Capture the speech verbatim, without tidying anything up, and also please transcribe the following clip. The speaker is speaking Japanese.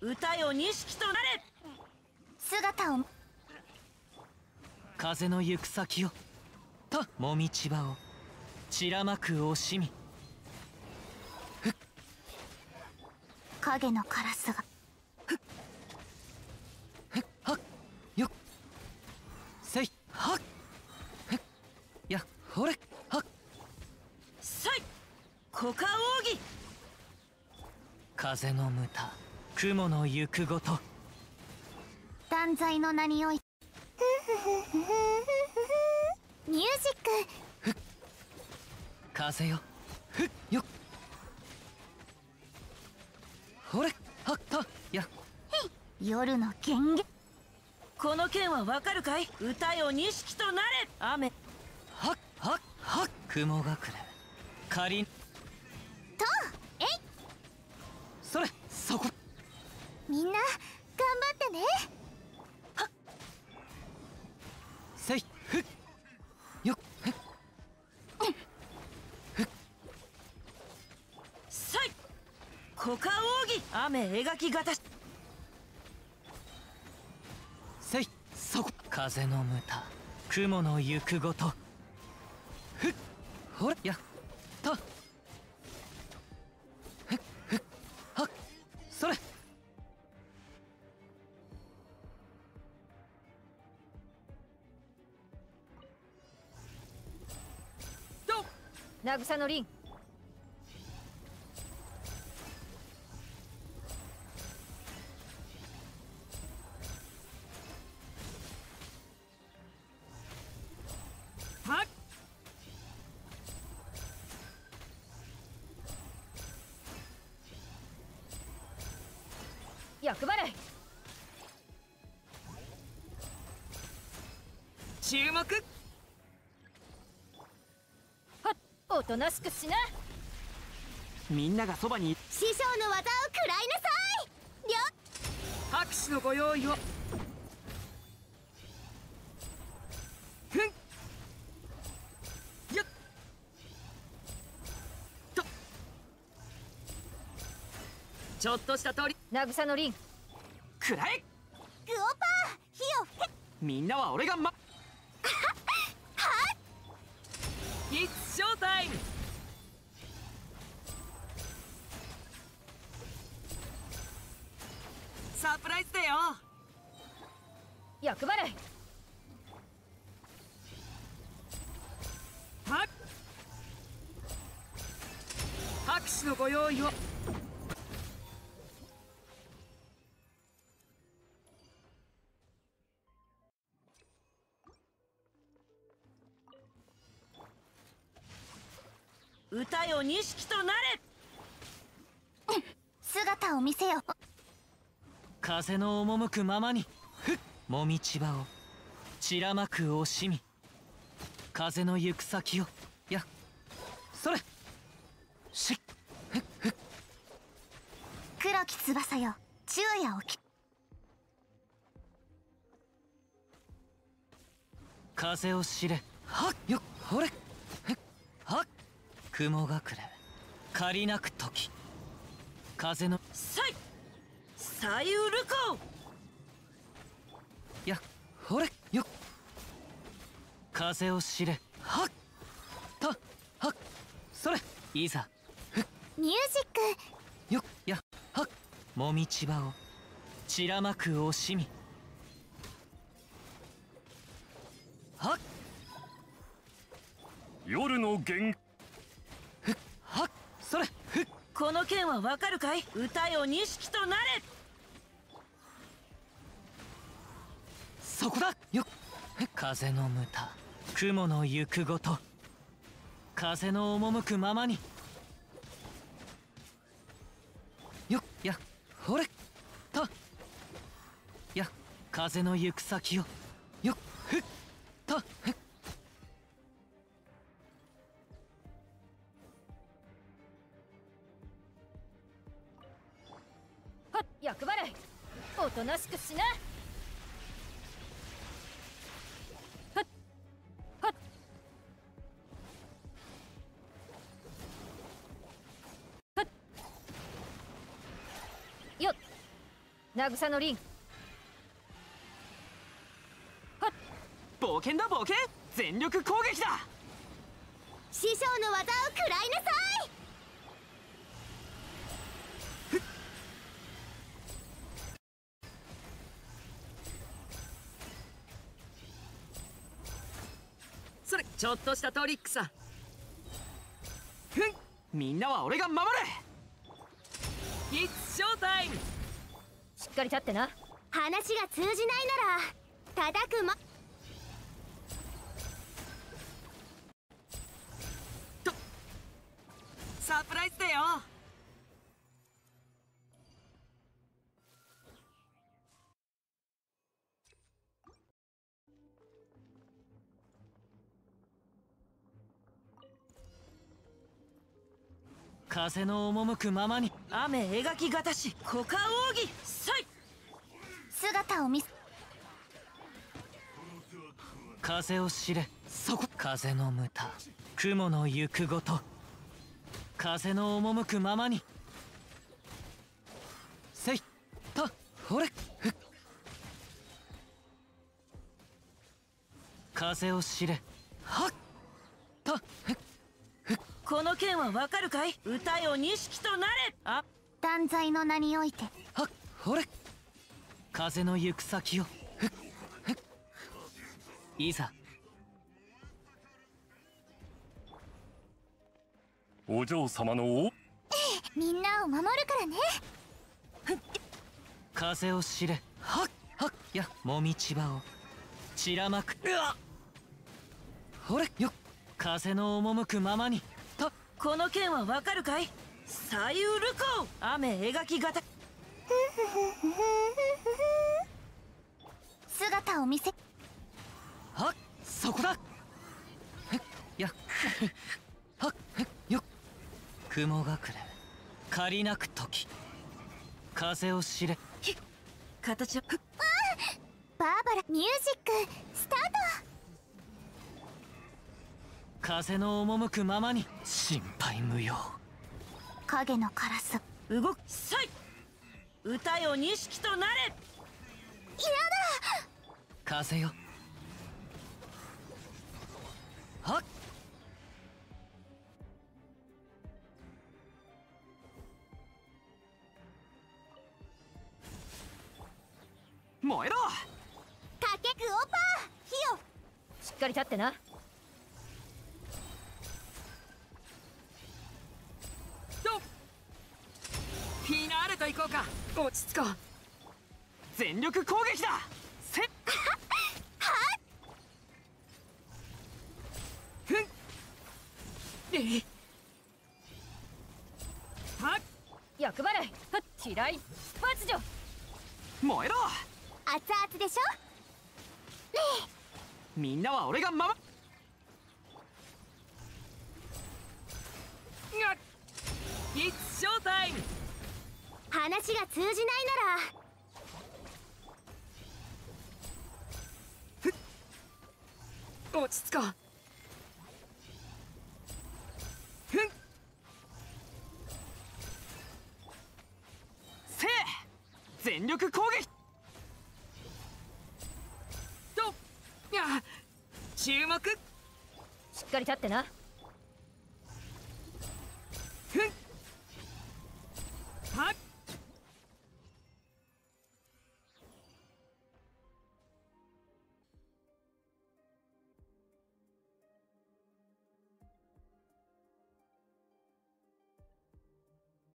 歌よ錦となれ。 姿を。 風の行く先をともみちばを散らまく惜しみ。 影のカラスが。 ふっふっはっよっせいはっふっやっほれはっさい股間奥義。 風のむた雲の行くごと。 断罪の名において。ミュージック。 ふっ風よふっよっほれはっとや夜の源源。 この剣はわかるかい。歌よ錦となれ。雨。 はっはっはっ雲隠れ仮とえい。 それそこ。 みんな頑張ってね。 はっせいふっよっふっふっさい股間奥義。雨描き型。 せいそこ。風のむた雲の行くごと。ふっほれやったふっふっはっそれ。 と渚の凛。 はっ厄払い。 注目。 はっおとなしくしな。 みんながそばに。 師匠の技を食らいなさい。りょ拍手のご用意を。ふんよっとちょっとした通り。 渚の凛。 くらえ。 グオパー火を吹け。 みんなは俺がまIt's show time。サプライズだよ。 厄払い。 はっ拍手のご用意を。歌よ錦となれ。 姿を見せよ。 風の赴くままにふっもみちばを散らまく惜しみ。風の行く先をやそれしっふっふっ黒き翼よ昼夜をき。 風を知れはっよっほれふっはっ雲隠れ借りなく時。風のさいさゆるこ。 やほれよっ風を知れはっとはっそれいざミュージック。 よっやはっもみちばを散らまく惜しみ。はっ夜の源ふっはっそれふっこの剣はわかるかい。歌よ錦となれ。 そこだよっ風のむた雲の行くごと。風の赴くままによっやほれとや風の行く先をよっふっとふっはっ厄払い。おとなしくしな。はっはっはっよっ渚の凛。はっ冒険だ冒険、全力攻撃だ。 師匠の技を食らいなさい。 それちょっとしたトリックさ。ふん、みんなは俺が守る。It's show time。 しっかり立ってな。 話が通じないなら叩くも。 サプライズだよ。風の赴くままに。 雨描きがたし股間奥義さい。 姿を見せ。 風を知れ、そこ。風のむた、雲の行くごと。風の赴くままに。せいとほれふっ。風を知れ、はっとふっ。 この剣はわかるかい。歌よ錦となれ。あ、 断罪の名において。 はっほれ。風の行く先をふっふっ。いざ。 お嬢様のおみんなを守るからね。 風を知れ、はっはっ。やもみちばを散らまく。うわっほれよっ。風の赴くままに。とこの剣はわかるかい。左右ルコー。雨描きがた。 姿を見せ。 はっそこだ。ふっやはっふっよっ。雲隠れ借りなく時。風を知れ、 ひっ形はふっ。 バーバラミュージックスタート。 風の赴くままに。心配無用。 影のカラス。 動くさい。歌よ錦となれ。 やだ。 風よ、はっ。燃えろ。 かけくオパー火を。 しっかり立ってな。 よっ、フィナーレと行こうか。落ち着こう。全力攻撃だ。せっふんえいはっ。 厄払い。はっ地雷発情。 燃えろ。 熱々でしょ。 みんなは俺が守る。がっ It's show time。 話が通じないなら落ち着こう。ふんせい全力攻撃。とや注目。 しっかり立ってな。